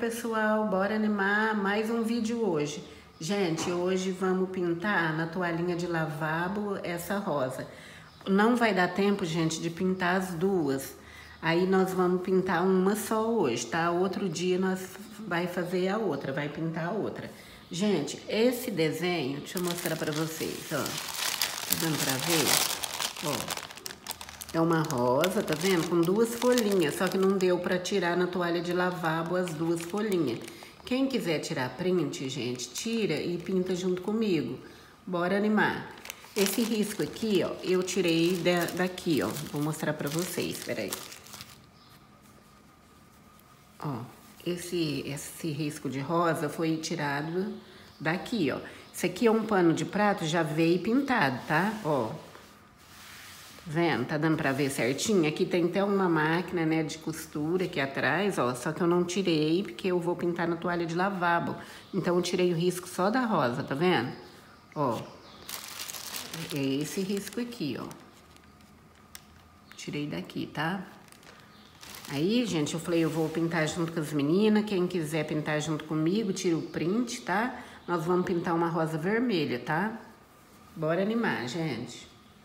pessoal, bora animar mais um vídeo hoje. Gente, hoje vamos pintar na toalhinha de lavabo essa rosa. Não vai dar tempo, gente, de pintar as duas. Aí nós vamos pintar uma só hoje, tá? Outro dia nós vai fazer a outra, vai pintar a outra. Gente, esse desenho, deixa eu mostrar pra vocês, ó. Tá dando pra ver? Ó. É uma rosa, tá vendo? Com duas folhinhas, só que não deu pra tirar na toalha de lavabo as duas folhinhas. Quem quiser tirar print, gente, tira e pinta junto comigo. Bora animar. Esse risco aqui, ó, eu tirei daqui, ó. Vou mostrar pra vocês, peraí. Ó, esse risco de rosa foi tirado daqui, ó. Isso aqui é um pano de prato, já veio pintado, tá? Ó. Vendo? Tá dando pra ver certinho? Aqui tem até uma máquina, né, de costura aqui atrás, ó. Só que eu não tirei porque eu vou pintar na toalha de lavabo. Então eu tirei o risco só da rosa, tá vendo? Ó. É esse risco aqui, ó. Tirei daqui, tá? Aí, gente, eu falei, eu vou pintar junto com as meninas. Quem quiser pintar junto comigo, tira o print, tá? Nós vamos pintar uma rosa vermelha, tá? Bora animar, gente.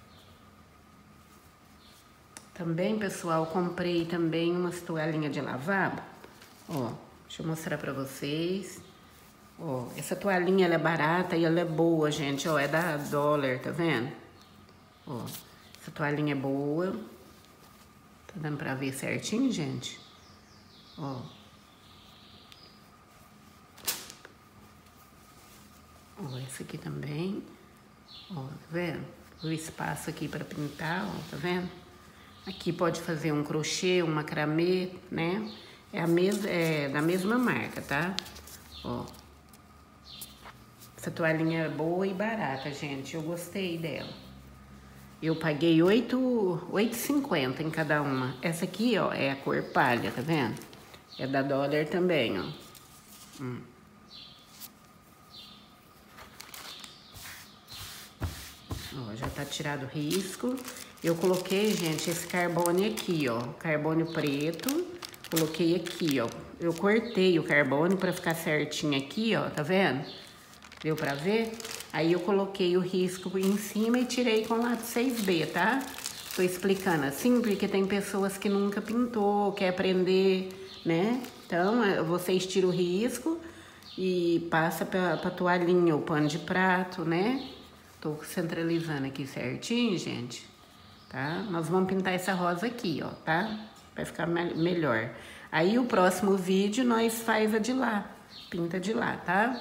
Também, pessoal, comprei também umas toalhinhas de lavabo. Ó, deixa eu mostrar pra vocês. Ó, essa toalhinha, ela é barata e ela é boa, gente. Ó, é da Dollar, tá vendo? Ó, essa toalhinha é boa. Tá dando pra ver certinho, gente? Ó. Ó, essa aqui também. Ó, tá vendo? O espaço aqui pra pintar, ó, tá vendo? Aqui pode fazer um crochê, um macramê, né? É da mesma marca, tá? Ó. Essa toalhinha é boa e barata, gente. Eu gostei dela. Eu paguei R$8,50 em cada uma. Essa aqui, ó, é a cor palha, tá vendo? É da Dollar também, ó. Ó, já tá tirado o risco. Eu coloquei, gente, esse carbono aqui, ó. Carbono preto. Coloquei aqui, ó. Eu cortei o carbono pra ficar certinho aqui, ó. Tá vendo? Deu pra ver? Aí eu coloquei o risco em cima e tirei com lápis 6B, tá? Tô explicando assim porque tem pessoas que nunca pintou, quer aprender, né? Então, vocês tiram o risco e passa pra toalhinha, o pano de prato, né? Tô centralizando aqui certinho, gente. Tá? Nós vamos pintar essa rosa aqui, ó, tá? Vai ficar melhor. Aí o próximo vídeo nós faz a de lá. Pinta de lá, tá?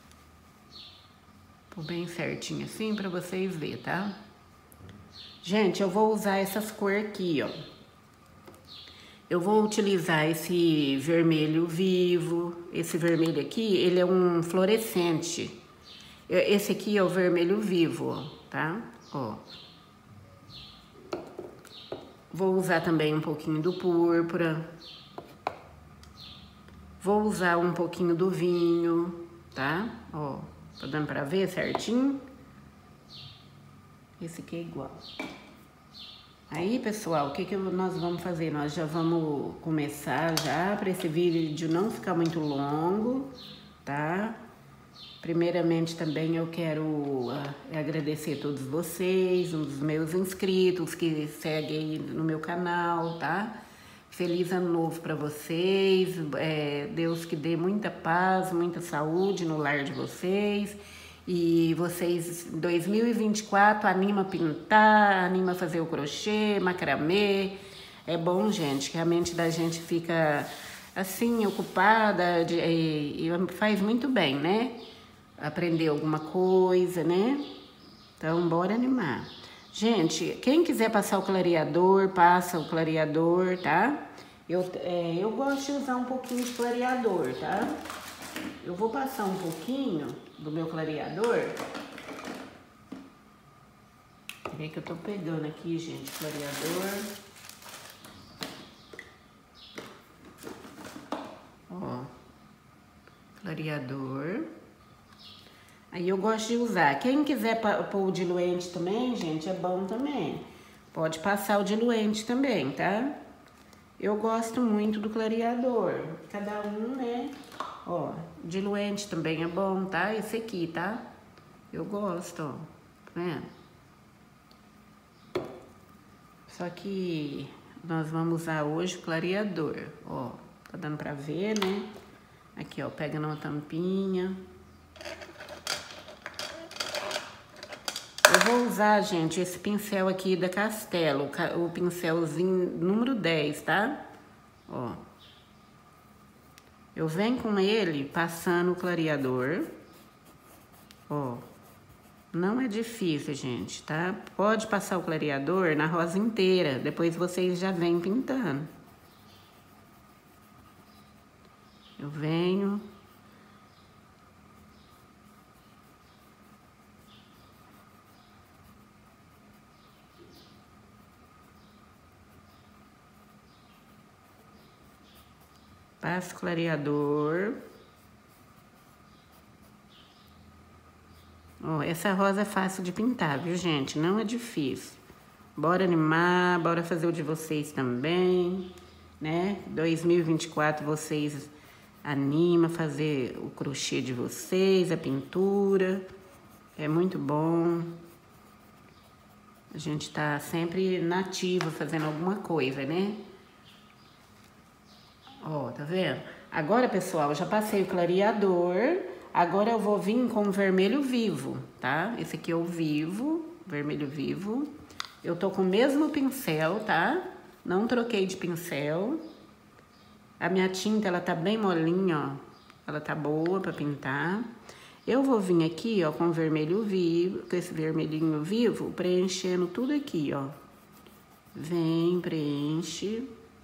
Tô bem certinho assim pra vocês verem, tá? Gente, eu vou usar essas cores aqui, ó. Eu vou utilizar esse vermelho vivo. Esse vermelho aqui, ele é um fluorescente. Esse aqui é o vermelho vivo, ó, tá? Ó. Vou usar também um pouquinho do púrpura. Vou usar um pouquinho do vinho, tá? Ó, tá dando pra ver certinho? Esse aqui é igual. Aí, pessoal, o que nós vamos fazer? Nós já vamos começar já para esse vídeo não ficar muito longo, tá? Primeiramente, também eu quero agradecer a todos vocês, os meus inscritos que seguem no meu canal, tá? Feliz ano novo para vocês, Deus que dê muita paz, muita saúde no lar de vocês. E vocês, em 2024, anima a pintar, anima a fazer o crochê, macramê. É bom, gente, que a mente da gente fica assim, ocupada e faz muito bem, né? Aprender alguma coisa, né? Então, bora animar. Gente, quem quiser passar o clareador, passa o clareador, tá? Eu gosto de usar um pouquinho de clareador, tá? Eu vou passar um pouquinho do meu clareador. Peraí que eu tô pegando aqui, gente, clareador. Ó, clareador. Aí eu gosto de usar. Quem quiser pôr o diluente também, gente, é bom também. Pode passar o diluente também, tá? Eu gosto muito do clareador. Cada um, né? Ó, diluente também é bom, tá? Esse aqui, tá? Eu gosto, ó. Tá vendo? Só que nós vamos usar hoje o clareador, ó. Tá dando pra ver, né? Aqui, ó, pega numa tampinha. Eu vou usar, gente, esse pincel aqui da Castelo, o pincelzinho número 10, tá? Ó. Eu venho com ele passando o clareador. Ó. Não é difícil, gente, tá? Pode passar o clareador na rosa inteira, depois vocês já vêm pintando. Eu venho... Passo o clareador. Ó, essa rosa é fácil de pintar, viu, gente? Não é difícil. Bora animar, bora fazer o de vocês também, né? 2024 vocês animam a fazer o crochê de vocês, a pintura. É muito bom. A gente tá sempre nativa fazendo alguma coisa, né? Ó, tá vendo? Agora, pessoal, eu já passei o clareador. Agora eu vou vir com o vermelho vivo, tá? Esse aqui é o vivo, vermelho vivo. Eu tô com o mesmo pincel, tá? Não troquei de pincel. A minha tinta, ela tá bem molinha, ó. Ela tá boa pra pintar. Eu vou vir aqui, ó, com o vermelho vivo, com esse vermelhinho vivo, preenchendo tudo aqui, ó. Vem, preenche.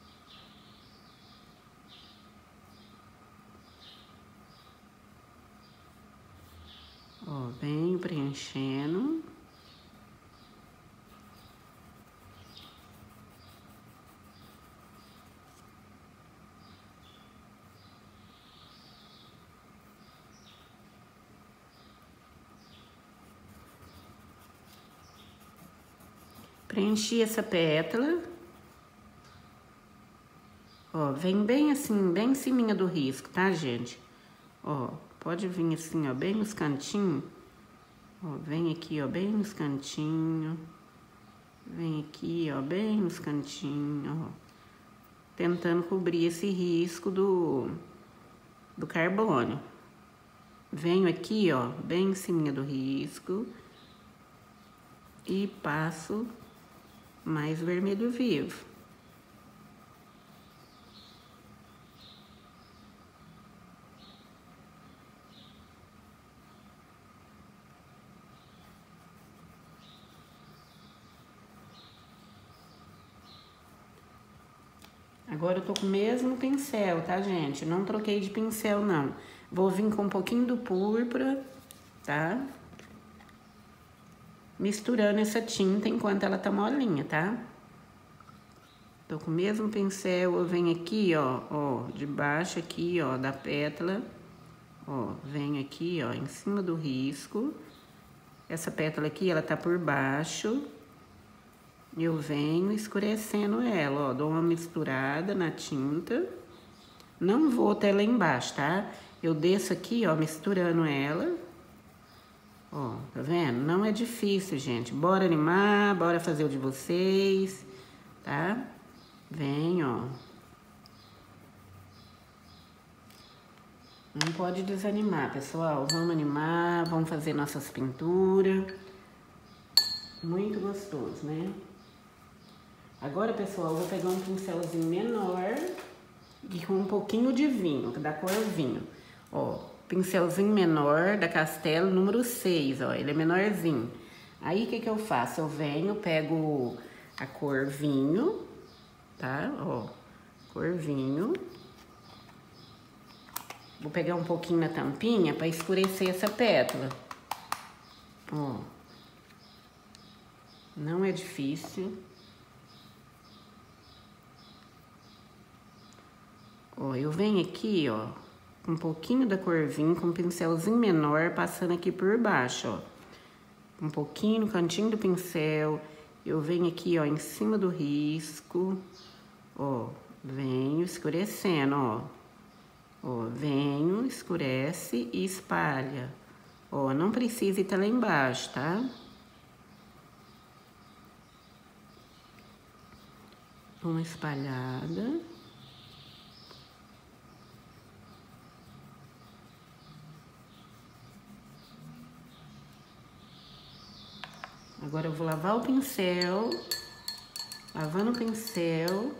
Ó, venho preenchendo. Preenchi essa pétala. Ó, vem bem assim, bem em cima do risco, tá, gente? Ó, pode vir assim, ó, bem nos cantinhos. Ó, vem aqui, ó, bem nos cantinhos. Vem aqui, ó, bem nos cantinhos, ó. Tentando cobrir esse risco do carbono. Venho aqui, ó, bem em cima do risco. E passo mais vermelho vivo. Agora eu tô com o mesmo pincel, tá, gente? Não troquei de pincel, não. Vou vir com um pouquinho do púrpura, tá? Misturando essa tinta enquanto ela tá molinha, tá? Tô com o mesmo pincel, eu venho aqui, ó, de baixo aqui, ó, da pétala. Ó, venho aqui, ó, em cima do risco. Essa pétala aqui, ela tá por baixo. Eu venho escurecendo ela, ó, dou uma misturada na tinta. Não vou até lá embaixo, tá? Eu desço aqui, ó, misturando ela. Ó, tá vendo? Não é difícil, gente. Bora animar, bora fazer o de vocês, tá? Vem, ó. Não pode desanimar, pessoal. Vamos animar, vamos fazer nossas pinturas. Muito gostoso, né? Agora, pessoal, eu vou pegar um pincelzinho menor e com um pouquinho de vinho, da cor vinho. Ó, pincelzinho menor da Castelo, número 6, ó, ele é menorzinho. Aí, o que que eu faço? Eu venho, pego a cor vinho, tá? Ó, cor vinho. Vou pegar um pouquinho na tampinha pra escurecer essa pétala. Ó. Não é difícil. Ó, eu venho aqui, ó, com um pouquinho da cor vinho, com um pincelzinho menor, passando aqui por baixo, ó. Um pouquinho no cantinho do pincel. Eu venho aqui, ó, em cima do risco. Ó, Venho escurecendo, ó. Ó, venho, escurece e espalha. Ó, não precisa ir até lá embaixo, tá? Uma espalhada. Agora eu vou lavar o pincel. Lavando o pincel.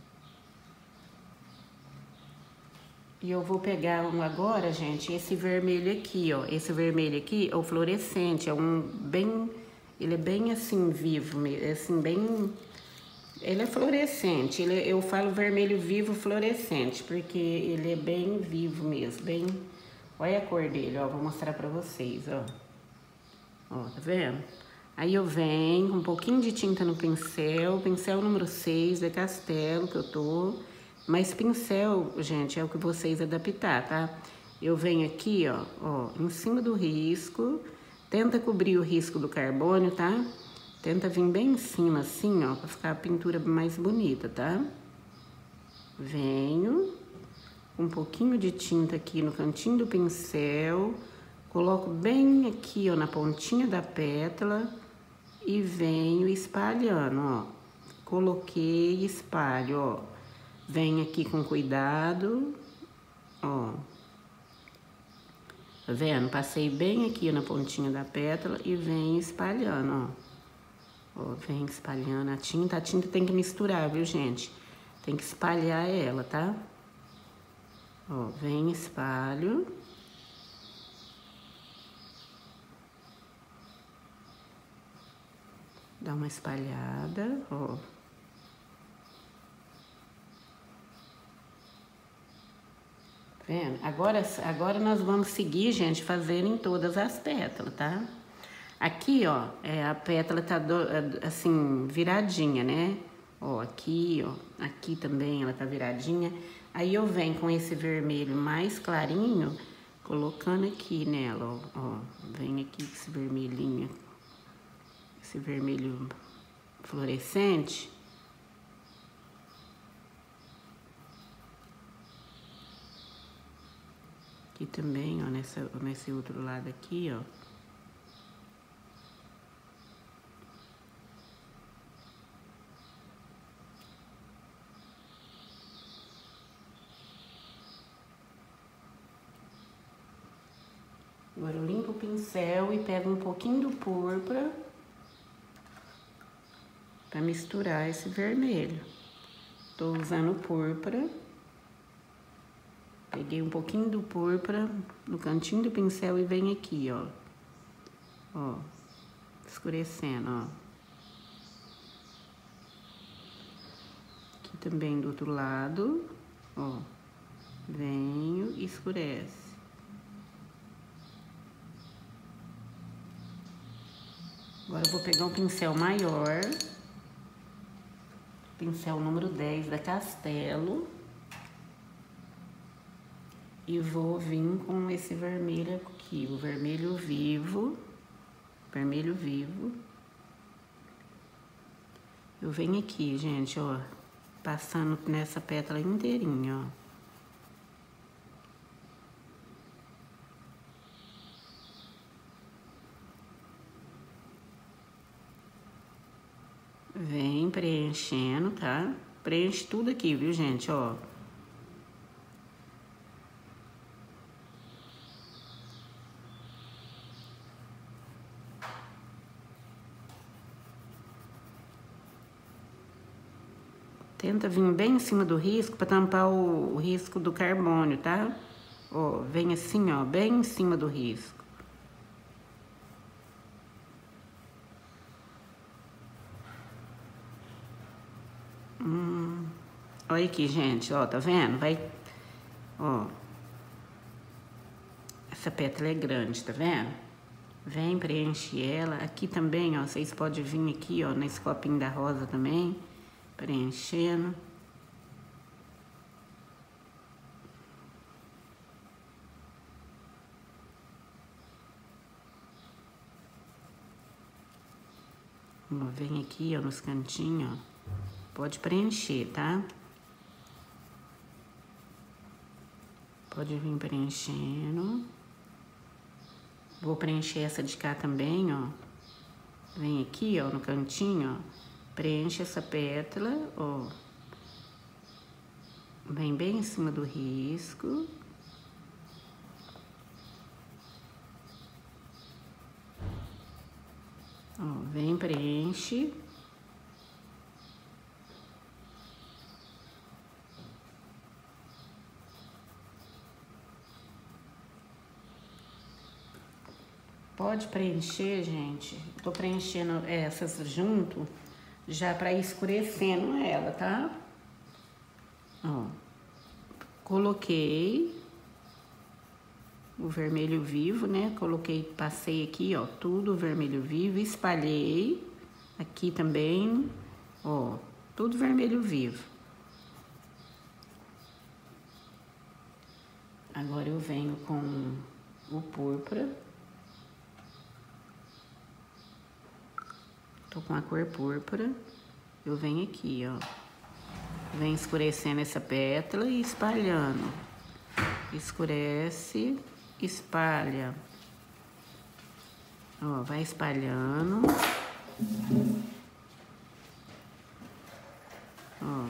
E eu vou pegar agora, gente, esse vermelho aqui, ó. Esse vermelho aqui é o fluorescente, é um bem... Ele é bem assim, vivo, assim, bem... Ele é fluorescente, eu falo vermelho vivo fluorescente, porque ele é bem vivo mesmo, bem... Olha a cor dele, ó, vou mostrar pra vocês, ó. Ó, tá vendo? Aí eu venho com um pouquinho de tinta no pincel número 6 da Castelo que eu tô... Mas pincel, gente, é o que vocês adaptar, tá? Eu venho aqui, ó, em cima do risco, tenta cobrir o risco do carbônio, tá? Tenta vir bem em cima, assim, ó, pra ficar a pintura mais bonita, tá? Venho, com um pouquinho de tinta aqui no cantinho do pincel, coloco bem aqui, ó, na pontinha da pétala e venho espalhando, ó. Coloquei e espalho, ó. Vem aqui com cuidado, ó. Tá vendo? Passei bem aqui na pontinha da pétala e venho espalhando, ó. Ó, vem espalhando a tinta tem que misturar, viu, gente? Tem que espalhar ela, tá? Ó, vem, espalho. Dá uma espalhada, ó. Vendo? Agora nós vamos seguir, gente, fazendo em todas as pétalas, tá? Aqui, ó, a pétala tá assim, viradinha, né? Ó, aqui também ela tá viradinha. Aí eu venho com esse vermelho mais clarinho, colocando aqui nela, ó. Vem aqui com esse vermelhinho, esse vermelho fluorescente. Aqui também, ó, nesse outro lado aqui, ó. Agora eu limpo o pincel e pego um pouquinho do púrpura pra misturar esse vermelho. Tô usando púrpura. Peguei um pouquinho do púrpura no cantinho do pincel e venho aqui, ó. Ó, escurecendo, ó. Aqui também do outro lado, ó. Venho e escurece. Agora eu vou pegar um pincel maior. Pincel número 10 da Castelo. E vou vir com esse vermelho aqui, o vermelho vivo. Vermelho vivo. Eu venho aqui, gente, ó, passando nessa pétala inteirinha, ó. Vem preenchendo, tá? Preenche tudo aqui, viu, gente, ó. Tenta vir bem em cima do risco para tampar o risco do carbônio, tá? Ó, vem assim, ó, bem em cima do risco. Olha aqui, gente, ó, tá vendo? Vai, ó. Essa pétala é grande, tá vendo? Vem, preenche ela. Aqui também, ó, vocês podem vir aqui, ó, nesse copinho da rosa também. Preenchendo. Vem aqui, ó, nos cantinhos, ó. Pode preencher, tá? Pode vir preenchendo. Vou preencher essa de cá também, ó. Vem aqui, ó, no cantinho, ó. Preenche essa pétala, ó. Vem bem em cima do risco. Ó, vem, preenche. Pode preencher, gente. Tô preenchendo essas junto, já pra ir escurecendo ela, tá? Ó. Coloquei o vermelho vivo, né? Coloquei, passei aqui, ó, tudo vermelho vivo, espalhei aqui também, ó, tudo vermelho vivo. Agora eu venho com o púrpura. Tô com a cor púrpura. Eu venho aqui, ó. Vem escurecendo essa pétala e espalhando. Escurece, espalha. Ó, vai espalhando. Ó.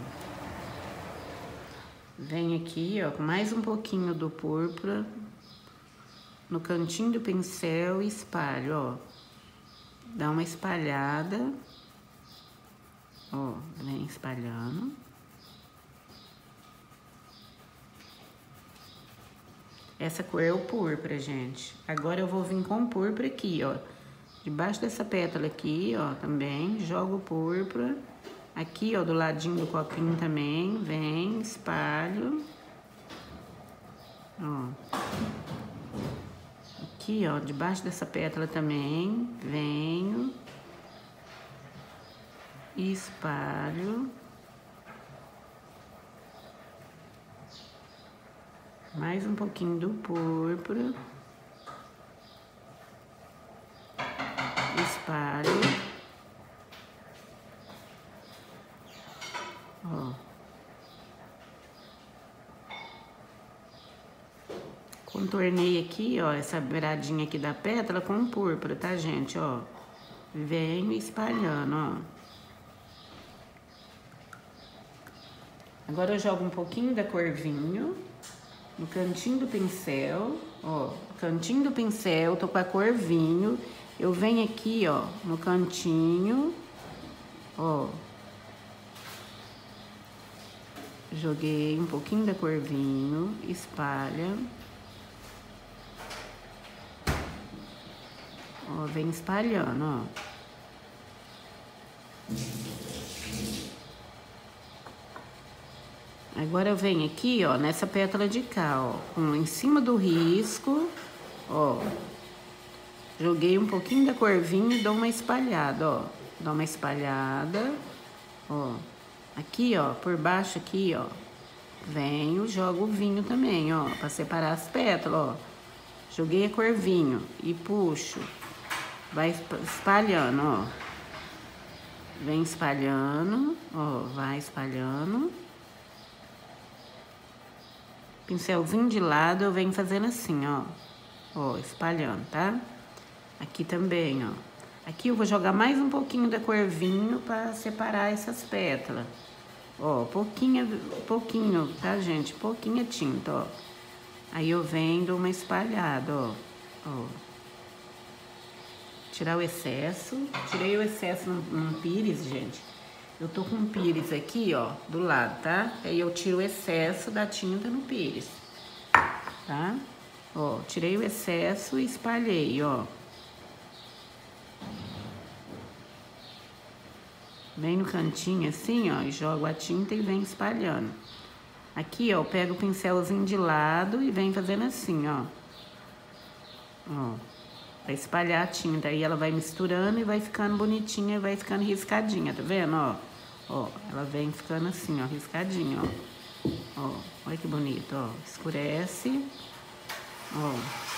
Vem aqui, ó, com mais um pouquinho do púrpura no cantinho do pincel e espalho, ó. Dá uma espalhada. Ó, vem espalhando. Essa cor é o púrpura, gente. Agora eu vou vir com o púrpura aqui, ó. Debaixo dessa pétala aqui, ó, também. Jogo o púrpura. Aqui, ó, do ladinho do copinho também. Vem, espalho. Ó. Aqui, ó, debaixo dessa pétala também. Venho. Espalho. Mais um pouquinho do púrpura. Espalho. Ó. Contornei aqui, ó, essa beiradinha aqui da pétala com púrpura, tá, gente? Ó. Venho espalhando, ó. Agora eu jogo um pouquinho da cor vinho no cantinho do pincel, ó. Cantinho do pincel, tô com a cor vinho. Eu venho aqui, ó, no cantinho, ó. Joguei um pouquinho da cor vinho, espalha. Ó, vem espalhando, ó. Agora eu venho aqui, ó, nessa pétala de cá, ó, em cima do risco, ó. Joguei um pouquinho da cor vinho e dou uma espalhada, ó. Dá uma espalhada, ó. Aqui, ó, por baixo aqui, ó. Venho, jogo o vinho também, ó, pra separar as pétalas, ó. Joguei a cor vinho e puxo. Vai espalhando, ó. Vem espalhando, ó, vai espalhando. Pincelzinho de lado, eu venho fazendo assim, ó. Ó, espalhando, tá? Aqui também, ó. Aqui eu vou jogar mais um pouquinho da cor vinho pra separar essas pétalas. Ó, pouquinho, tá, gente? Pouquinha tinta, ó. Aí eu venho, dou uma espalhada, ó. Ó. Tirar o excesso. Tirei o excesso num pires, gente. Eu tô com um pires aqui, ó, do lado, tá? Aí eu tiro o excesso da tinta no pires, tá? Ó, tirei o excesso e espalhei, ó. Vem no cantinho assim, ó, e jogo a tinta e vem espalhando. Aqui, ó, eu pego o pincelzinho de lado e venho fazendo assim, ó. Ó, pra espalhar a tinta. Aí ela vai misturando e vai ficando bonitinha, vai ficando riscadinha, tá vendo, ó? Ó, ela vem ficando assim, ó, riscadinha, ó. Ó, olha que bonito, ó. Escurece. Ó.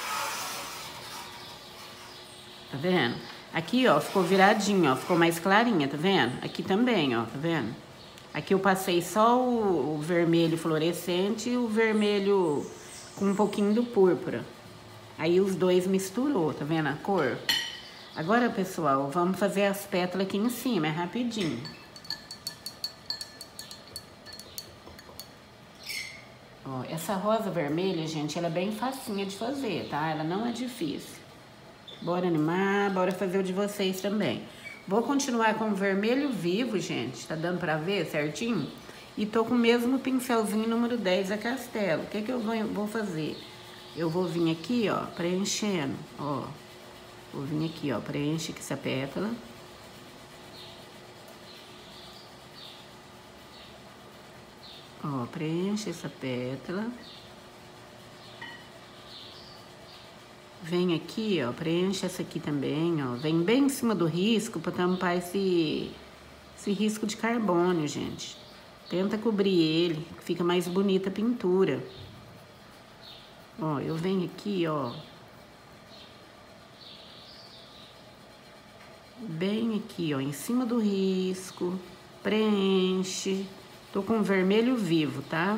Tá vendo? Aqui, ó, ficou viradinho, ó. Ficou mais clarinha, tá vendo? Aqui também, ó, tá vendo? Aqui eu passei só o vermelho fluorescente e o vermelho com um pouquinho do púrpura. Aí os dois misturou, tá vendo a cor? Agora, pessoal, vamos fazer as pétalas aqui em cima, é rapidinho. Ó, essa rosa vermelha, gente, ela é bem facinha de fazer, tá? Ela não é difícil. Bora animar, bora fazer o de vocês também. Vou continuar com o vermelho vivo, gente. Tá dando pra ver certinho? E tô com o mesmo pincelzinho número 10 da Castelo. O que que eu vou fazer? Eu vou vir aqui, ó, preenchendo, ó. Vou vir aqui, ó, preenche aqui essa pétala. Ó, preenche essa pétala. Vem aqui, ó, preenche essa aqui também, ó. Vem bem em cima do risco pra tampar esse risco de carbono, gente. Tenta cobrir ele, que fica mais bonita a pintura. Ó, eu venho aqui, ó. Bem aqui, ó, em cima do risco. Preenche. Tô com vermelho vivo, tá?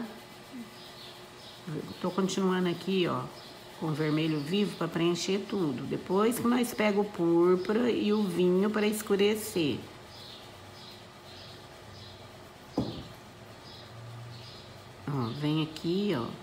Tô continuando aqui, ó, com vermelho vivo para preencher tudo. Depois que nós pega o púrpura e o vinho para escurecer. Ó, vem aqui, ó.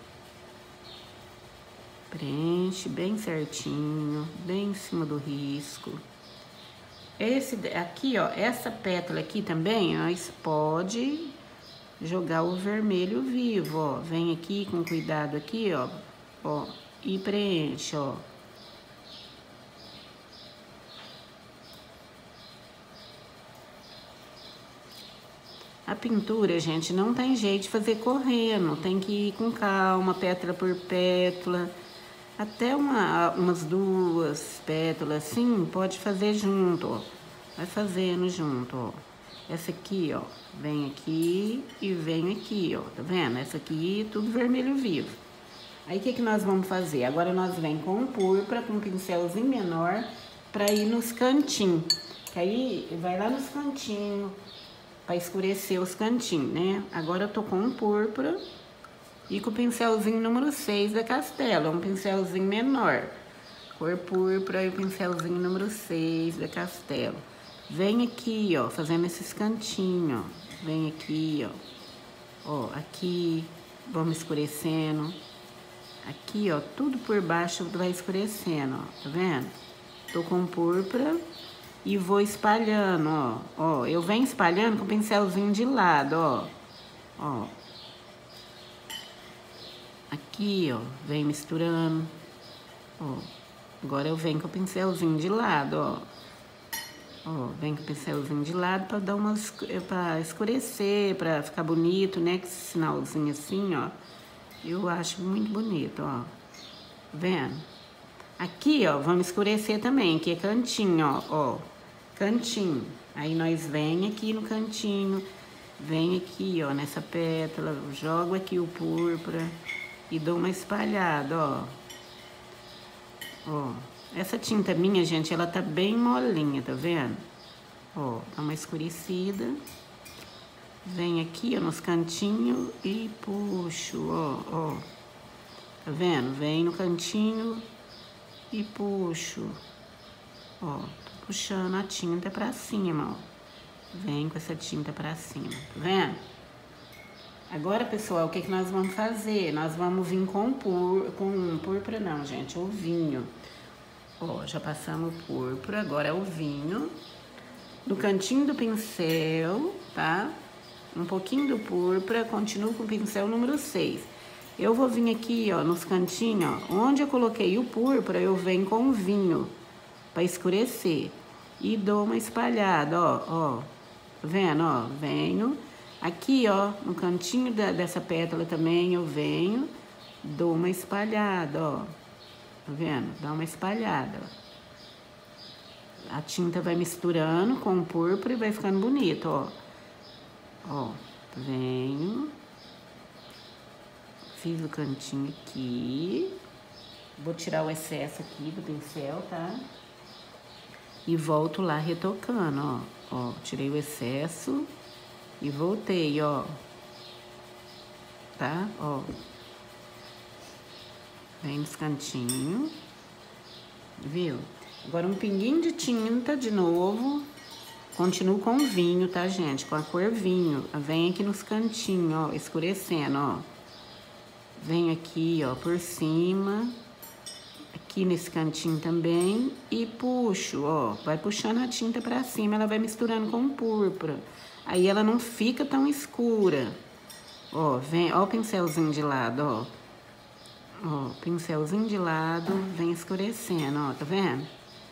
Preenche bem certinho, bem em cima do risco. Esse aqui, ó, essa pétala aqui também, ó, pode jogar o vermelho vivo, ó. Vem aqui com cuidado aqui, ó, e preenche, ó. A pintura, gente, não tem jeito de fazer correndo, tem que ir com calma, pétala por pétala. Até umas 2 pétalas assim, pode fazer junto, ó. Vai fazendo junto, ó. Essa aqui, ó, vem aqui e vem aqui, ó, tá vendo? Essa aqui, tudo vermelho vivo. Aí, o que que nós vamos fazer? Agora, nós vem com o púrpura, com um pincelzinho menor, pra ir nos cantinhos. Que aí, vai lá nos cantinhos, pra escurecer os cantinhos, né? Agora, eu tô com o púrpura e com o pincelzinho número 6 da Castelo. É um pincelzinho menor. Cor púrpura e o pincelzinho número 6 da Castelo. Vem aqui, ó, fazendo esses cantinhos, ó. Vem aqui, ó. Ó, aqui, vamos escurecendo. Aqui, ó, tudo por baixo vai escurecendo, ó. Tá vendo? Tô com púrpura e vou espalhando, ó. Ó, eu venho espalhando com o pincelzinho de lado, ó. Ó. Aqui, ó, vem misturando. Ó. Agora eu venho com o pincelzinho de lado, ó. Ó, vem com o pincelzinho de lado pra dar pra escurecer, pra ficar bonito, né? Com esse sinalzinho assim, ó. Eu acho muito bonito, ó. Tá vendo? Aqui, ó, vamos escurecer também, que é cantinho, ó. Cantinho. Aí nós vem aqui no cantinho, vem aqui, ó, nessa pétala, jogo aqui o púrpura e dou uma espalhada, ó. Ó. Essa tinta minha, gente, ela tá bem molinha, tá vendo? Ó, dá uma escurecida. Vem aqui, ó, nos cantinhos e puxo, ó. Tá vendo? Vem no cantinho e puxo. Ó, tô puxando a tinta pra cima, ó. Vem com essa tinta pra cima, tá vendo? Agora, pessoal, o que que nós vamos fazer? Nós vamos vir com púrpura não, gente, o vinho. Ó, já passamos o púrpura, agora é o vinho. No cantinho do pincel, tá? Um pouquinho do púrpura, continuo com o pincel número 6. Eu vou vir aqui, ó, nos cantinhos, ó. Onde eu coloquei o púrpura, eu venho com o vinho pra escurecer. E dou uma espalhada, ó. Tá vendo, ó? Venho. Aqui, ó, no cantinho dessa pétala também eu venho. Dou uma espalhada, ó. Tá vendo? Dá uma espalhada, ó. A tinta vai misturando com o púrpura e vai ficando bonito, ó. Ó, venho. Fiz o cantinho aqui. Vou tirar o excesso aqui do pincel, tá? E volto lá retocando, ó. Ó, tirei o excesso e voltei, ó. Tá? Ó. Vem nos cantinhos, viu? Agora um pinguinho de tinta de novo. Continuo com vinho, tá, gente? Com a cor vinho. Vem aqui nos cantinhos, ó, escurecendo, ó. Vem aqui, ó, por cima. Aqui nesse cantinho também. E puxo, ó. Vai puxando a tinta pra cima, ela vai misturando com púrpura. Aí ela não fica tão escura. Ó, vem, ó o pincelzinho de lado, ó. Ó, pincelzinho de lado, vem escurecendo, ó, tá vendo?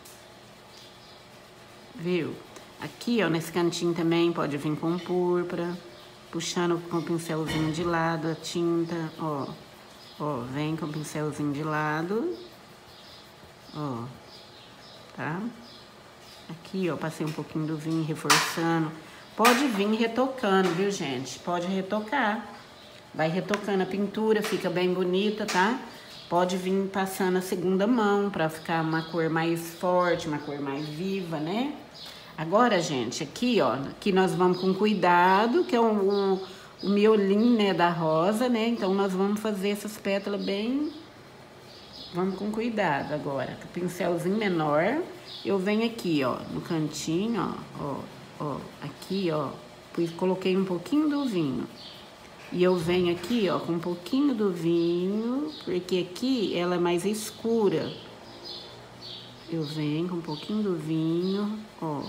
Viu? Aqui, ó, nesse cantinho também pode vir com púrpura, puxando com o pincelzinho de lado a tinta, ó. Ó, vem com o pincelzinho de lado, ó, tá? Aqui, ó, passei um pouquinho do vinho, reforçando. Pode vir retocando, viu, gente? Pode retocar. Vai retocando a pintura, fica bem bonita, tá? Pode vir passando a segunda mão pra ficar uma cor mais forte, uma cor mais viva, né? Agora, gente, aqui, ó, aqui nós vamos com cuidado, que é o miolinho, né, da rosa, né? Então, nós vamos fazer essas pétalas bem... Vamos com cuidado agora. Com o pincelzinho menor, eu venho aqui, ó, no cantinho, ó, aqui, ó, coloquei um pouquinho do vinho. E eu venho aqui, ó, com um pouquinho do vinho, porque aqui ela é mais escura. Eu venho com um pouquinho do vinho, ó.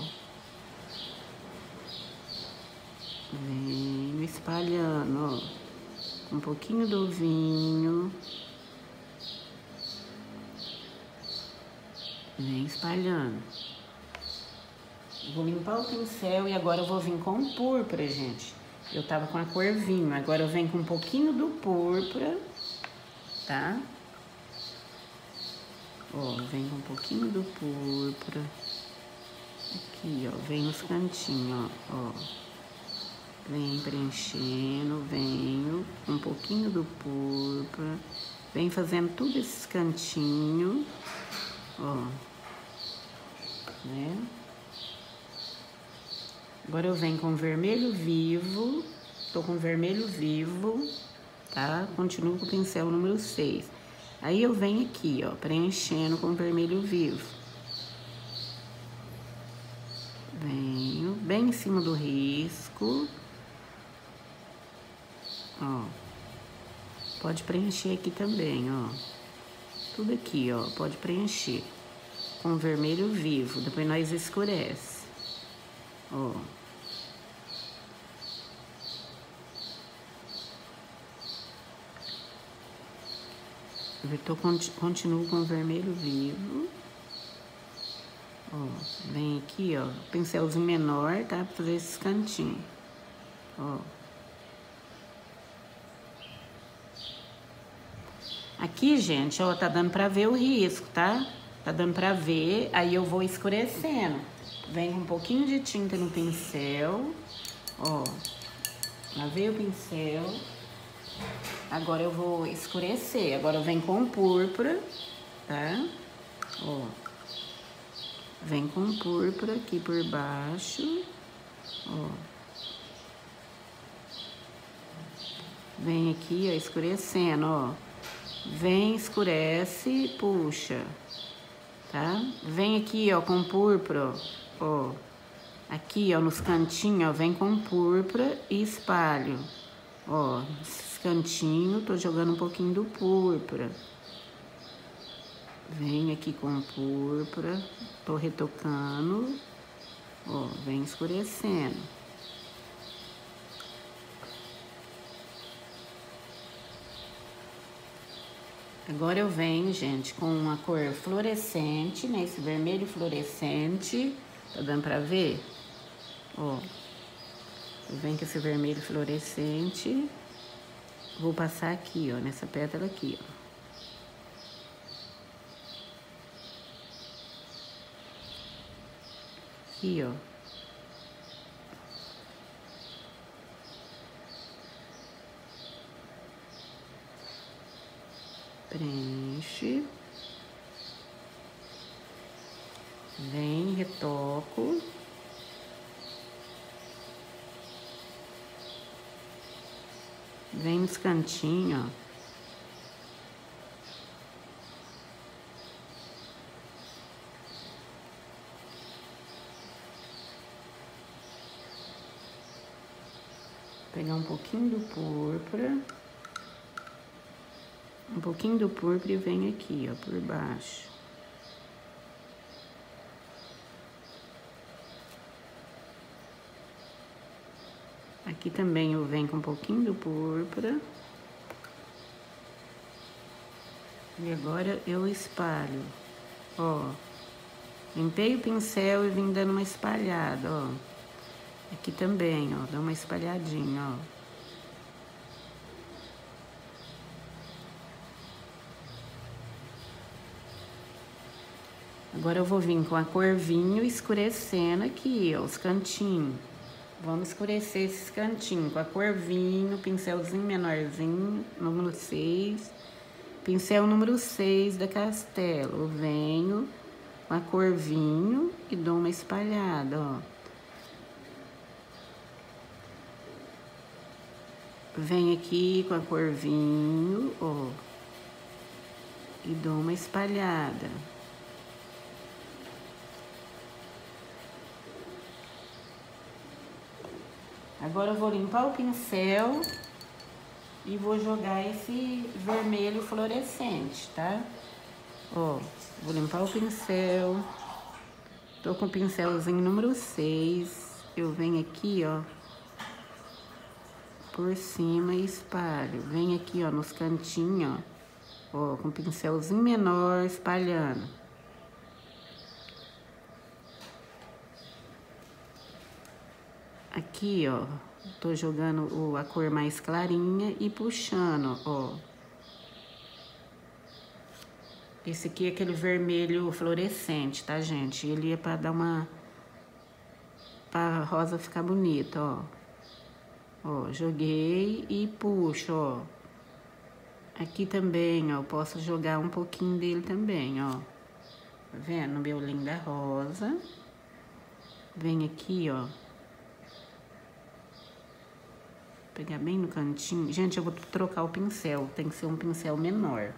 Venho espalhando, ó, com um pouquinho do vinho. Vem espalhando. Vou limpar o pincel e agora eu vou vir com púrpura, gente. Eu tava com a cor vinho, agora eu venho com um pouquinho do púrpura, tá? Ó, vem com um pouquinho do púrpura. Aqui, ó, vem nos cantinhos, ó. Vem preenchendo, venho com um pouquinho do púrpura. Vem fazendo tudo esses cantinhos, ó. Né? Agora eu venho com vermelho vivo. Tô com vermelho vivo, tá? Continuo com o pincel número 6. Aí eu venho aqui, ó, preenchendo com vermelho vivo. Venho bem em cima do risco. Ó. Pode preencher aqui também, ó. Tudo aqui, ó, pode preencher. Com vermelho vivo, depois nós escurece. Ó. Continuo com vermelho vivo. Ó, vem aqui, ó, pincelzinho menor, tá? Pra fazer esses cantinhos. Ó. Aqui, gente, ó, tá dando pra ver o risco, tá? Tá dando pra ver, aí eu vou escurecendo. Vem com um pouquinho de tinta no pincel, ó. Lavei o pincel. Agora eu vou escurecer. Agora eu venho com púrpura, tá? Ó. Vem com púrpura aqui por baixo, ó. Vem aqui, ó, escurecendo, ó. Vem, escurece, puxa, tá? Vem aqui, ó, com púrpura, ó. Aqui, ó, nos cantinhos, ó, vem com púrpura e espalho. Ó, esses cantinhos, tô jogando um pouquinho do púrpura. Vem aqui com púrpura, tô retocando, ó, vem escurecendo. Agora eu venho, gente, com uma cor fluorescente, né, esse vermelho fluorescente, tá dando pra ver? Ó, eu venho com esse vermelho fluorescente, vou passar aqui, ó, nessa pétala aqui, ó. Aqui, ó. Preenche. Vem, retoco. Vem nos cantinhos, ó. pegar um pouquinho do púrpura. Um pouquinho do púrpura e vem aqui, ó, por baixo. Aqui também eu venho com um pouquinho do púrpura. E agora eu espalho, ó. Limpei o pincel e vim dando uma espalhada, ó. Aqui também, ó, dá uma espalhadinha, ó. Agora eu vou vir com a cor vinho escurecendo aqui, ó, os cantinhos. Vamos escurecer esses cantinhos com a cor vinho, pincelzinho menorzinho, número 6. Pincel número 6 da Castelo. Eu venho com a cor vinho e dou uma espalhada, ó. Venho aqui com a cor vinho, ó. E dou uma espalhada. Agora eu vou limpar o pincel e vou jogar esse vermelho fluorescente, tá? Ó, vou limpar o pincel. Tô com o pincelzinho número 6. Eu venho aqui, ó, por cima e espalho. Venho aqui, ó, nos cantinhos, ó, com o pincelzinho menor espalhando. Aqui, ó, tô jogando a cor mais clarinha e puxando, ó. Esse aqui é aquele vermelho fluorescente, tá, gente? Ele é pra dar uma... pra rosa ficar bonita, ó. Ó, joguei e puxo, ó. Aqui também, ó, posso jogar um pouquinho dele também, ó. Tá vendo? Meu linda rosa. Vem aqui, ó. Pegar bem no cantinho. Gente, eu vou trocar o pincel. Tem que ser um pincel menor.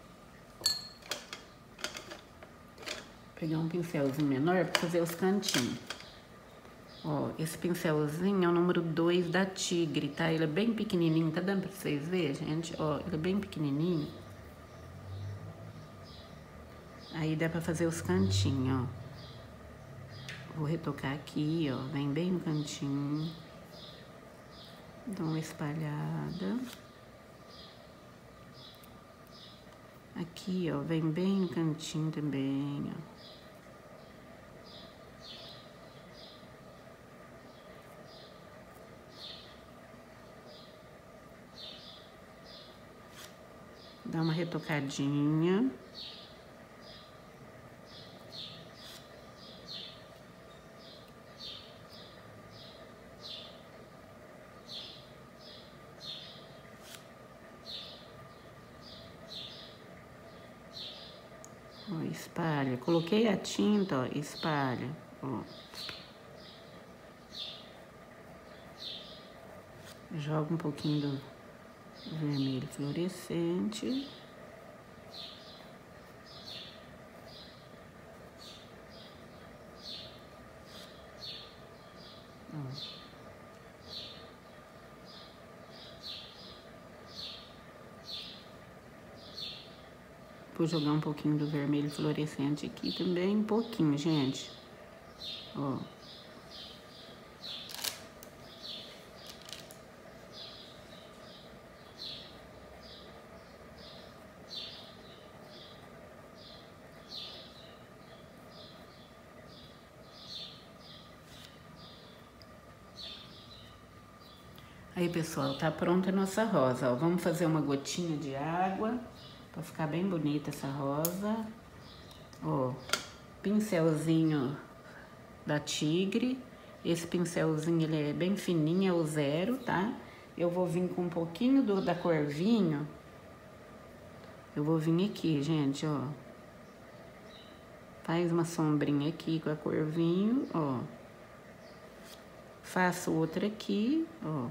Pegar um pincelzinho menor pra fazer os cantinhos. Ó, esse pincelzinho é o número 2 da Tigre, tá? Ele é bem pequenininho. Tá dando pra vocês verem, gente? Ó, ele é bem pequenininho. Aí dá pra fazer os cantinhos, ó. Vou retocar aqui, ó. Vem bem no cantinho. Dou uma espalhada. Aqui, ó, vem bem no cantinho também, ó. Dá uma retocadinha. Ó, espalha. Coloquei a tinta, ó, espalha. Ó. Joga um pouquinho do vermelho fluorescente. Ó. Vou jogar um pouquinho do vermelho fluorescente aqui também, um pouquinho, gente. Ó. Aí, pessoal, tá pronta a nossa rosa, ó. Vamos fazer uma gotinha de água pra ficar bem bonita essa rosa. Ó, pincelzinho da Tigre. Esse pincelzinho, ele é bem fininho, é o 0, tá? Eu vou vir com um pouquinho da cor vinho. Eu vou vir aqui, gente, ó. Faz uma sombrinha aqui com a cor vinho, ó. Faço outra aqui, ó.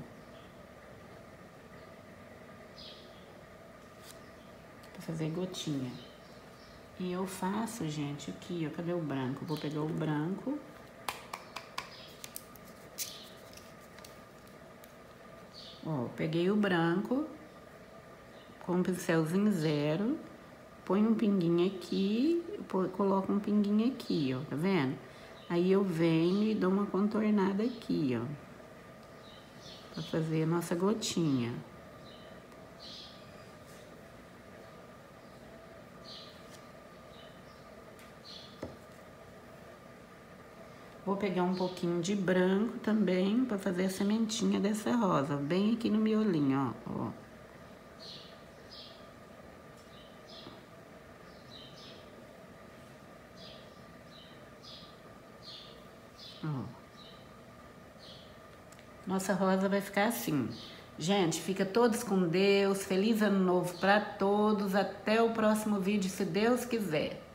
Pra fazer gotinha. E eu faço, gente, aqui, ó. Cadê o branco? Vou pegar o branco. Ó, peguei o branco com um pincelzinho 0, põe um pinguinho aqui, coloco um pinguinho aqui, ó, tá vendo? Aí eu venho e dou uma contornada aqui, ó, pra fazer a nossa gotinha. Vou pegar um pouquinho de branco também pra fazer a sementinha dessa rosa, bem aqui no miolinho, ó. Ó. Nossa rosa vai ficar assim. Gente, fica todos com Deus. Feliz ano novo pra todos. Até o próximo vídeo, se Deus quiser.